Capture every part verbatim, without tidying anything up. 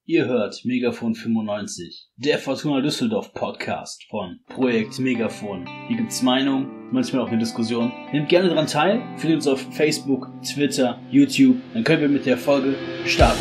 Ihr hört Megafon fünfundneunzig, der Fortuna Düsseldorf Podcast von Projekt Megafon. Hier gibt's Meinung, manchmal auch eine Diskussion. Nehmt gerne daran teil, findet uns auf Facebook, Twitter, YouTube. Dann können wir mit der Folge starten.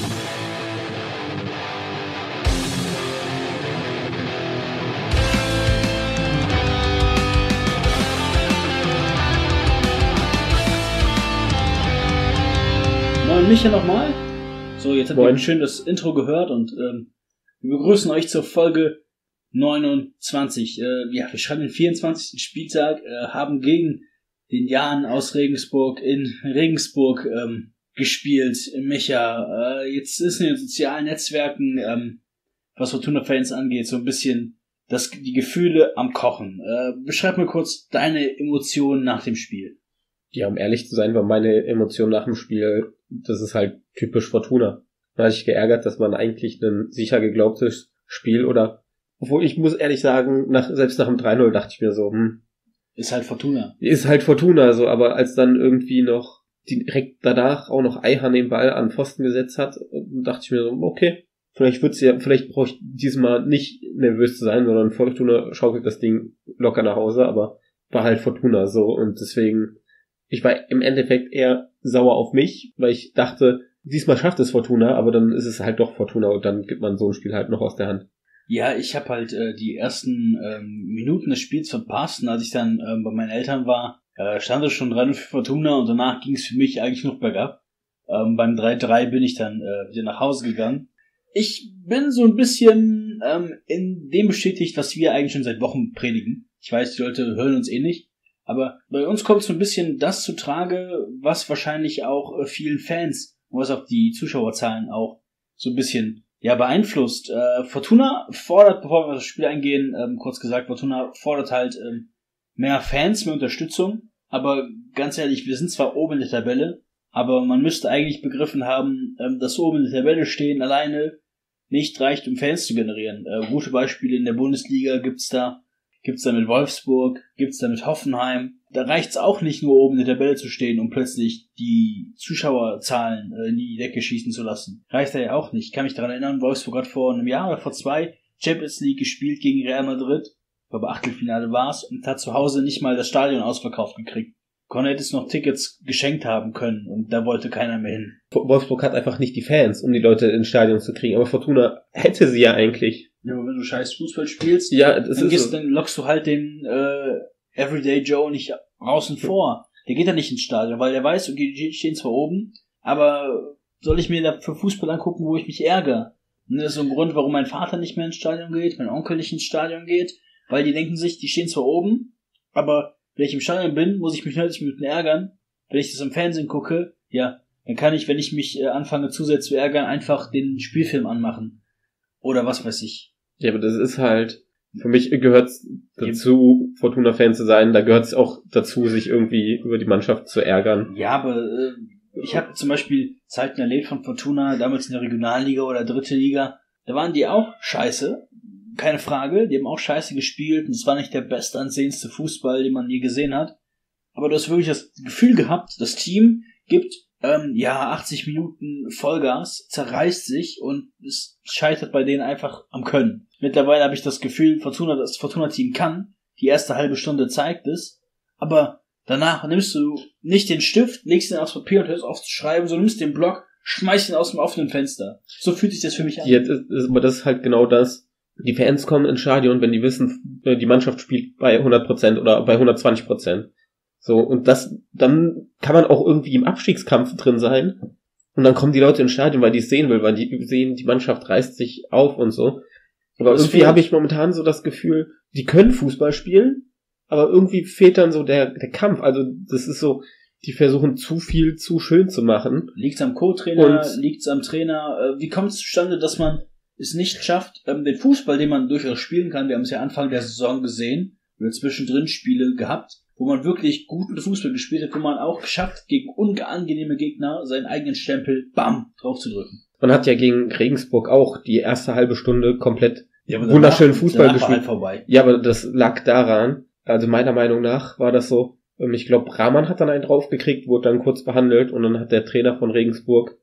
Moin Micha nochmal. So, jetzt habt ihr schön das Intro gehört und ähm, wir begrüßen euch zur Folge neunundzwanzig. Äh, ja, wir schreiben den vierundzwanzigsten Spieltag, äh, haben gegen den Jan aus Regensburg in Regensburg ähm, gespielt. Micha, äh, jetzt ist in den sozialen Netzwerken, ähm, was Fortuna-Fans angeht, so ein bisschen das, die Gefühle am Kochen. Äh, beschreib mir kurz deine Emotionen nach dem Spiel. Ja, um ehrlich zu sein, war meine Emotion nach dem Spiel, das ist halt typisch Fortuna. Da hatte ich geärgert, dass man eigentlich ein sicher geglaubtes Spiel oder, obwohl ich muss ehrlich sagen, nach, selbst nach dem drei null dachte ich mir so, hm. Ist halt Fortuna. Ist halt Fortuna, so, aber als dann irgendwie noch direkt danach auch noch Eihan den Ball an Pfosten gesetzt hat, dachte ich mir so, okay, vielleicht wird's ja, vielleicht brauche ich diesmal nicht nervös zu sein, sondern Fortuna schaukelt das Ding locker nach Hause, aber war halt Fortuna so und deswegen, ich war im Endeffekt eher sauer auf mich, weil ich dachte, diesmal schafft es Fortuna, aber dann ist es halt doch Fortuna und dann gibt man so ein Spiel halt noch aus der Hand. Ja, ich habe halt äh, die ersten ähm, Minuten des Spiels verpasst und als ich dann ähm, bei meinen Eltern war, äh, stand es schon drei null für Fortuna und danach ging es für mich eigentlich noch bergab. Ähm, beim drei drei bin ich dann äh, wieder nach Hause gegangen. Ich bin so ein bisschen ähm, in dem bestätigt, was wir eigentlich schon seit Wochen predigen. Ich weiß, die Leute hören uns eh nicht. Aber bei uns kommt so ein bisschen das zutrage, was wahrscheinlich auch äh, vielen Fans, was auch die Zuschauerzahlen auch so ein bisschen ja beeinflusst. Äh, Fortuna fordert, bevor wir auf das Spiel eingehen, ähm, kurz gesagt, Fortuna fordert halt ähm, mehr Fans, mehr Unterstützung. Aber ganz ehrlich, wir sind zwar oben in der Tabelle, aber man müsste eigentlich begriffen haben, ähm, dass oben in der Tabelle stehen alleine nicht reicht, um Fans zu generieren. Äh, gute Beispiele in der Bundesliga gibt's da. Gibt's da mit Wolfsburg, gibt's da mit Hoffenheim. Da reicht's auch nicht nur oben in der Tabelle zu stehen, um plötzlich die Zuschauerzahlen äh, in die Decke schießen zu lassen. Reicht da ja auch nicht. Ich kann mich daran erinnern, Wolfsburg hat vor einem Jahr oder vor zwei Champions League gespielt gegen Real Madrid. Ich glaube, Achtelfinale war's und hat zu Hause nicht mal das Stadion ausverkauft gekriegt. Conor hätte es noch Tickets geschenkt haben können und da wollte keiner mehr hin. Wolfsburg hat einfach nicht die Fans, um die Leute ins Stadion zu kriegen, aber Fortuna hätte sie ja eigentlich. Ja, aber wenn du scheiß Fußball spielst, ja, das dann, ist gehst, so. dann lockst du halt den äh, Everyday Joe nicht außen vor. Der geht ja nicht ins Stadion, weil der weiß, okay, die stehen zwar oben, aber soll ich mir da für Fußball angucken, wo ich mich ärgere? Und das ist so ein Grund, warum mein Vater nicht mehr ins Stadion geht, mein Onkel nicht ins Stadion geht, weil die denken sich, die stehen zwar oben, aber wenn ich im Stadion bin, muss ich mich neunzig Minuten ärgern. Wenn ich das im Fernsehen gucke, ja, dann kann ich, wenn ich mich äh, anfange zu sehr zu ärgern, einfach den Spielfilm anmachen. Oder was weiß ich. Ja, aber das ist halt, für mich gehört es dazu, Fortuna-Fan zu sein, da gehört es auch dazu, sich irgendwie über die Mannschaft zu ärgern. Ja, aber äh, ich habe zum Beispiel Zeiten erlebt von Fortuna, damals in der Regionalliga oder dritte Liga, da waren die auch scheiße, keine Frage, die haben auch scheiße gespielt und es war nicht der bestansehendste Fußball, den man je gesehen hat, aber du hast wirklich das Gefühl gehabt, das Team gibt ähm, ja achtzig Minuten Vollgas, zerreißt sich und es scheitert bei denen einfach am Können. Mittlerweile habe ich das Gefühl, Fortuna, das Fortuna-Team kann, die erste halbe Stunde zeigt es, aber danach nimmst du nicht den Stift, legst ihn aufs Papier und hörst auf zu schreiben, so nimmst den Block, schmeißt ihn aus dem offenen Fenster. So fühlt sich das für mich an. Ja, das ist, aber das ist halt genau das. Die Fans kommen ins Stadion, wenn die wissen, die Mannschaft spielt bei hundert Prozent oder bei hundertzwanzig Prozent. So, und das, dann kann man auch irgendwie im Abstiegskampf drin sein. Und dann kommen die Leute ins Stadion, weil die es sehen will, weil die sehen, die Mannschaft reißt sich auf und so. Aber das irgendwie habe ich momentan so das Gefühl, die können Fußball spielen, aber irgendwie fehlt dann so der, der Kampf. Also, das ist so, die versuchen zu viel zu schön zu machen. Liegt's am Co-Trainer, liegt's am Trainer? Wie kommt es zustande, dass man es nicht schafft, ähm, den Fußball, den man durchaus spielen kann, wir haben es ja Anfang der Saison gesehen, oder zwischendrin Spiele gehabt, wo man wirklich guten Fußball gespielt hat, wo man auch geschafft, gegen unangenehme Gegner seinen eigenen Stempel, bam, draufzudrücken. Man hat ja gegen Regensburg auch die erste halbe Stunde komplett ja, wunderschönen Fußball gespielt. War halt vorbei. Ja, aber das lag daran, also meiner Meinung nach war das so, ich glaube, Rahman hat dann einen draufgekriegt, wurde dann kurz behandelt und dann hat der Trainer von Regensburg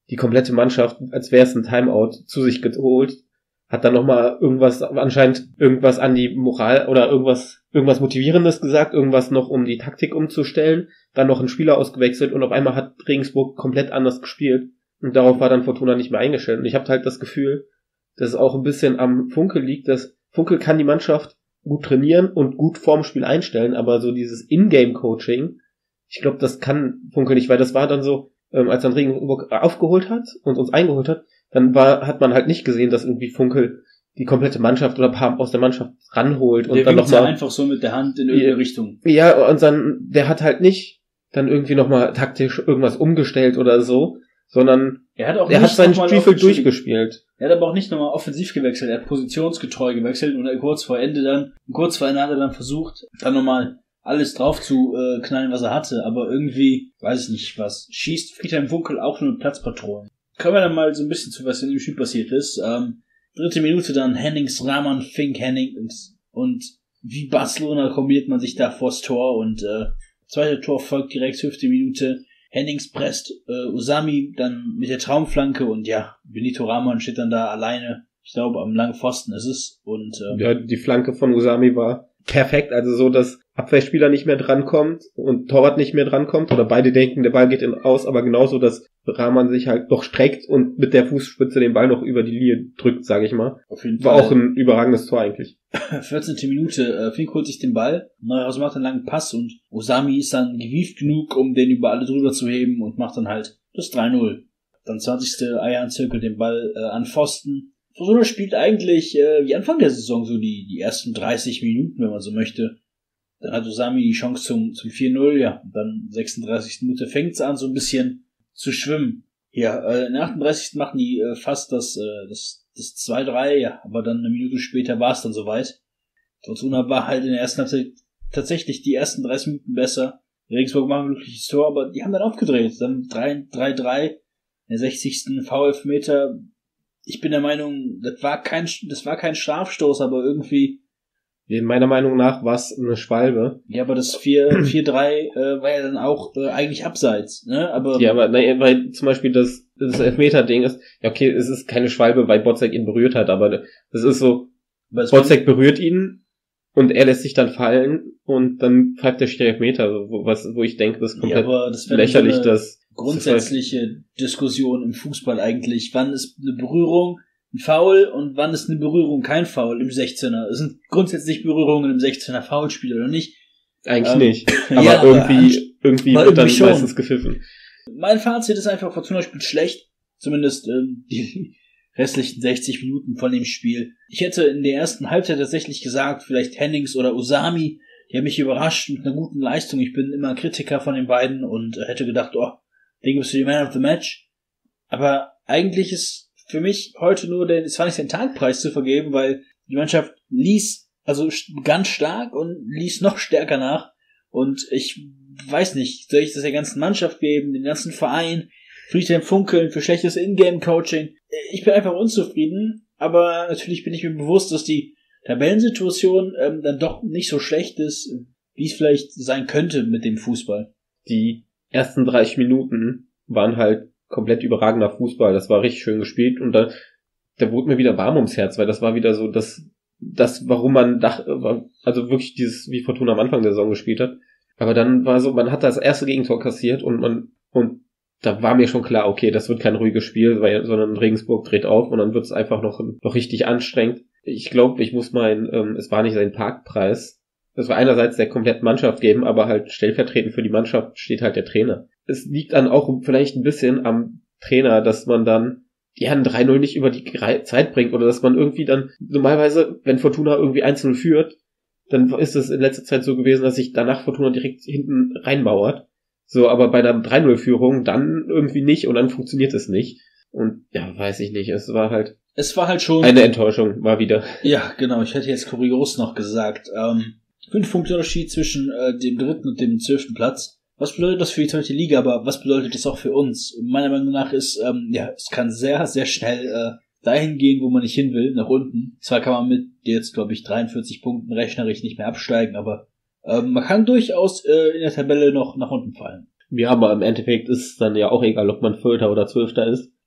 die komplette Mannschaft, als wäre es ein Timeout, zu sich geholt, hat dann nochmal irgendwas, anscheinend irgendwas an die Moral oder irgendwas, irgendwas Motivierendes gesagt, irgendwas noch, um die Taktik umzustellen, dann noch einen Spieler ausgewechselt und auf einmal hat Regensburg komplett anders gespielt und darauf war dann Fortuna nicht mehr eingestellt. Und ich habe halt das Gefühl, dass es auch ein bisschen am Funkel liegt, dass Funkel kann die Mannschaft gut trainieren und gut vorm Spiel einstellen, aber so dieses In-Game-Coaching, ich glaube, das kann Funkel nicht, weil das war dann so, ähm, als dann Regensburg aufgeholt hat und uns eingeholt hat, dann war, hat man halt nicht gesehen, dass irgendwie Funkel die komplette Mannschaft oder ein paar aus der Mannschaft ranholt und der dann nochmal einfach so mit der Hand in irgendeine ja, Richtung. Ja, und dann, der hat halt nicht dann irgendwie nochmal taktisch irgendwas umgestellt oder so, sondern er hat, auch er hat seinen Stiefel durchgespielt. Er hat aber auch nicht nochmal offensiv gewechselt, er hat positionsgetreu gewechselt und kurz vor Ende dann, kurz vor Ende hat er dann versucht, dann nochmal alles drauf zu äh, knallen, was er hatte, aber irgendwie, weiß ich nicht was, schießt Friedhelm Funkel auch nur Platzpatronen. Kommen wir dann mal so ein bisschen zu, was in dem Spiel passiert ist. Ähm, dritte Minute dann Hennings, Rahman, Fink, Henning und, und wie Barcelona kombiniert man sich da vors Tor und äh, zweite Tor folgt direkt fünfte Minute. Hennings presst äh, Usami dann mit der Traumflanke und ja, Benito Rahman steht dann da alleine, ich glaube am langen Pfosten ist es. Und ähm, ja, die Flanke von Usami war perfekt, also so, dass Abwehrspieler nicht mehr drankommt und Torwart nicht mehr drankommt oder beide denken, der Ball geht in aus, aber genauso, dass Rahman sich halt noch streckt und mit der Fußspitze den Ball noch über die Linie drückt, sage ich mal. Auf jeden War Fall. auch ein überragendes Tor eigentlich. vierzehnte Minute, äh, Fink holt sich den Ball, Neuhaus macht einen langen Pass und Usami ist dann gewieft genug, um den über alle drüber zu heben und macht dann halt das drei null. Dann zwanzigste Ayan zirkelt den Ball äh, an Pfosten. Fortuna spielt eigentlich äh, wie Anfang der Saison so die, die ersten dreißig Minuten, wenn man so möchte. Dann hat Usami die Chance zum, zum vier null, ja, und dann sechsunddreißigste Minute fängt's an, so ein bisschen zu schwimmen. Ja, äh, in der achtunddreißigsten machen die äh, fast das, äh, das, das zwei drei, ja, aber dann eine Minute später war es dann soweit. Fortuna war halt in der ersten Halbzeit tatsächlich die ersten dreißig Minuten besser. Regensburg machen ein glückliches Tor, aber die haben dann aufgedreht. Dann drei drei, in der sechzigsten V elf-Meter. Ich bin der Meinung, das war kein, das war kein Strafstoß, aber irgendwie. Meiner Meinung nach war es eine Schwalbe. Ja, aber das vier drei äh, war ja dann auch äh, eigentlich abseits, ne? Aber ja, aber nein, weil zum Beispiel das, das Elfmeter-Ding ist, ja okay, es ist keine Schwalbe, weil Botzek ihn berührt hat, aber das ist so, Botzek berührt ihn und er lässt sich dann fallen und dann pfeift der Schiri Elfmeter, wo, was, wo ich denke, das ist komplett ja, aber das lächerlich, so dass grundsätzliche das heißt, Diskussion im Fußball eigentlich, wann ist eine Berührung ein Foul und wann ist eine Berührung kein Foul im sechzehner? Es sind grundsätzlich Berührungen im sechzehner Foulspiel oder nicht? Eigentlich ähm, nicht. Aber ja, irgendwie, aber irgendwie wird dann schon meistens gepfiffen. Mein Fazit ist einfach, Fortuna spielt schlecht. Zumindest ähm, die restlichen sechzig Minuten von dem Spiel. Ich hätte in der ersten Halbzeit tatsächlich gesagt, vielleicht Hennings oder Usami, die haben mich überrascht mit einer guten Leistung. Ich bin immer Kritiker von den beiden und hätte gedacht, oh, den gibst du die Man of the Match. Aber eigentlich ist für mich heute nur den, es war nicht den Tagpreis zu vergeben, weil die Mannschaft ließ also ganz stark und ließ noch stärker nach. Und ich weiß nicht, soll ich das der ganzen Mannschaft geben, den ganzen Verein, Friedhelm Funkeln für schlechtes Ingame-Coaching? Ich bin einfach unzufrieden, aber natürlich bin ich mir bewusst, dass die Tabellensituation ähm, dann doch nicht so schlecht ist, wie es vielleicht sein könnte mit dem Fußball. Die ersten dreißig Minuten waren halt komplett überragender Fußball, das war richtig schön gespielt und da, da wurde mir wieder warm ums Herz, weil das war wieder so das, das, warum man dachte, also wirklich dieses, wie Fortuna am Anfang der Saison gespielt hat, aber dann war so, man hat das erste Gegentor kassiert und man, und da war mir schon klar, okay, das wird kein ruhiges Spiel, weil, sondern Regensburg dreht auf und dann wird es einfach noch, noch richtig anstrengend. Ich glaube, ich muss meinen, ähm, es war nicht sein Parkpreis, das war einerseits der kompletten Mannschaft geben, aber halt stellvertretend für die Mannschaft steht halt der Trainer. Es liegt dann auch vielleicht ein bisschen am Trainer, dass man dann ja ein drei null nicht über die Zeit bringt oder dass man irgendwie dann, normalerweise, wenn Fortuna irgendwie eins null führt, dann ist es in letzter Zeit so gewesen, dass sich danach Fortuna direkt hinten reinmauert. So, aber bei einer drei null Führung dann irgendwie nicht und dann funktioniert es nicht. Und ja, weiß ich nicht, es war halt es war halt schon eine Enttäuschung, mal wieder. Ja, genau, ich hätte jetzt kurios noch gesagt. Ähm, fünf Punkte Unterschied zwischen äh, dem dritten und dem zwölften Platz. Was bedeutet das für die zweite Liga, aber was bedeutet das auch für uns? Meiner Meinung nach ist, ähm, ja, es kann sehr, sehr schnell äh, dahin gehen, wo man nicht hin will, nach unten. Zwar kann man mit jetzt, glaube ich, dreiundvierzig Punkten rechnerisch nicht mehr absteigen, aber ähm, man kann durchaus äh, in der Tabelle noch nach unten fallen. Ja, aber im Endeffekt ist es dann ja auch egal, ob man Vierter oder Zwölfter ist.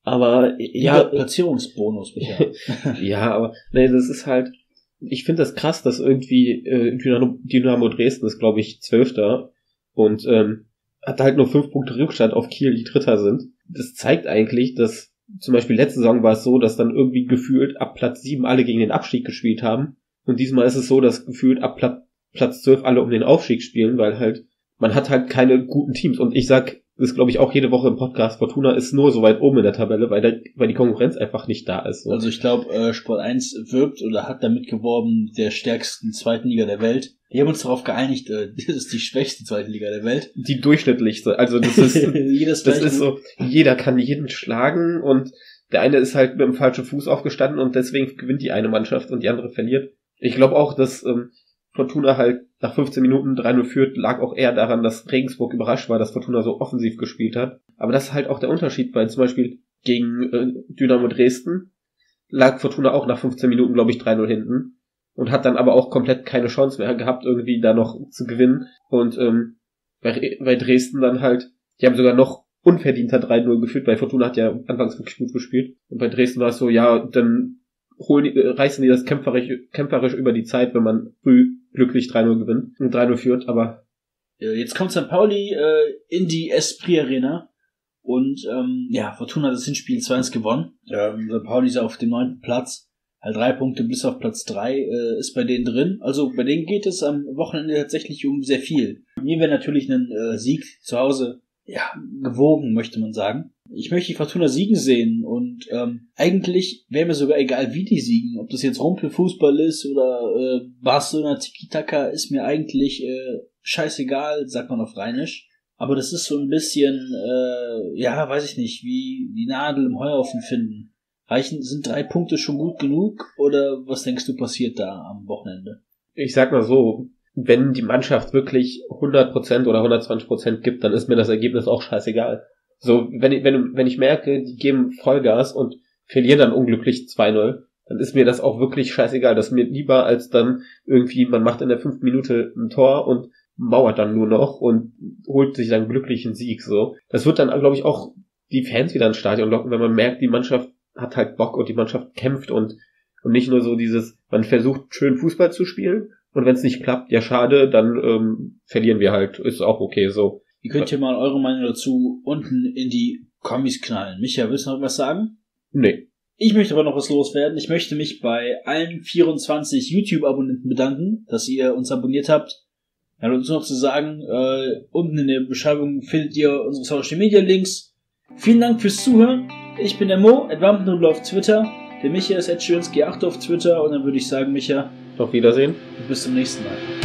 Aber ja, Platzierungsbonus, Michael. Ja, aber nee, das ist halt, ich finde das krass, dass irgendwie äh, Dynamo, Dynamo Dresden ist, glaube ich, Zwölfter und ähm, hat halt nur fünf Punkte Rückstand auf Kiel, die Dritter sind. Das zeigt eigentlich, dass zum Beispiel letzte Saison war es so, dass dann irgendwie gefühlt ab Platz sieben alle gegen den Abstieg gespielt haben. Und diesmal ist es so, dass gefühlt ab Pla- Platz zwölf alle um den Aufstieg spielen, weil halt, man hat halt keine guten Teams. Und ich sag, das glaube ich auch jede Woche im Podcast, Fortuna ist nur so weit oben in der Tabelle, weil, der, weil die Konkurrenz einfach nicht da ist. So. Also ich glaube, äh, Sport eins wirbt oder hat damit geworben, der stärksten zweiten Liga der Welt. Wir haben uns darauf geeinigt, äh, das ist die schwächste zweite Liga der Welt. Die durchschnittlichste, also das ist, Jedes das ist so, jeder kann jeden schlagen und der eine ist halt mit dem falschen Fuß aufgestanden und deswegen gewinnt die eine Mannschaft und die andere verliert. Ich glaube auch, dass ähm, Fortuna halt nach fünfzehn Minuten drei null führt, lag auch eher daran, dass Regensburg überrascht war, dass Fortuna so offensiv gespielt hat. Aber das ist halt auch der Unterschied, weil zum Beispiel gegen äh, Dynamo Dresden lag Fortuna auch nach fünfzehn Minuten, glaube ich, drei null hinten und hat dann aber auch komplett keine Chance mehr gehabt, irgendwie da noch zu gewinnen. Und ähm, bei, bei Dresden dann halt, die haben sogar noch unverdienter drei null geführt, weil Fortuna hat ja anfangs wirklich gut gespielt. Und bei Dresden war es so, ja, dann holen die, reißen die das kämpferisch, kämpferisch über die Zeit, wenn man früh glücklich drei null gewinnt und drei null führt, aber jetzt kommt Sankt Pauli äh, in die Esprit Arena und ähm, ja, Fortuna hat das Hinspiel zwei eins gewonnen. Ähm, Sankt Pauli ist auf dem neunten Platz, halt drei Punkte bis auf Platz drei äh, ist bei denen drin. Also bei denen geht es am Wochenende tatsächlich um sehr viel. Mir wäre natürlich ein äh, Sieg zu Hause ja gewogen, möchte man sagen. Ich möchte die Fortuna siegen sehen und ähm, eigentlich wäre mir sogar egal, wie die siegen. Ob das jetzt Rumpelfußball ist oder äh, Barcelona Tiki-Taka, ist mir eigentlich äh, scheißegal, sagt man auf Rheinisch. Aber das ist so ein bisschen, äh, ja, weiß ich nicht, wie die Nadel im Heuhaufen finden. Reichen, sind drei Punkte schon gut genug oder was denkst du passiert da am Wochenende? Ich sag mal so, wenn die Mannschaft wirklich hundert Prozent oder hundertzwanzig Prozent gibt, dann ist mir das Ergebnis auch scheißegal. So, wenn ich, wenn, wenn ich merke, die geben Vollgas und verlieren dann unglücklich zwei null, dann ist mir das auch wirklich scheißegal. Das ist mir lieber, als dann irgendwie, man macht in der fünften Minute ein Tor und mauert dann nur noch und holt sich dann glücklichen Sieg, so. Das wird dann, glaube ich, auch die Fans wieder ins Stadion locken, wenn man merkt, die Mannschaft hat halt Bock und die Mannschaft kämpft und, und nicht nur so dieses, man versucht schön Fußball zu spielen und wenn es nicht klappt, ja schade, dann ähm, verlieren wir halt, ist auch okay, so. Ihr könnt ja mal eure Meinung dazu unten in die Kommis knallen. Micha, willst du noch was sagen? Nee. Ich möchte aber noch was loswerden. Ich möchte mich bei allen vierundzwanzig YouTube-Abonnenten bedanken, dass ihr uns abonniert habt. Ja, und uns noch zu sagen, äh, unten in der Beschreibung findet ihr unsere Social-Media-Links. Vielen Dank fürs Zuhören. Ich bin der Mo, at Wampnudel auf Twitter. Der Micha ist at Schönski acht auf Twitter. Und dann würde ich sagen, Micha, auf Wiedersehen. Und bis zum nächsten Mal.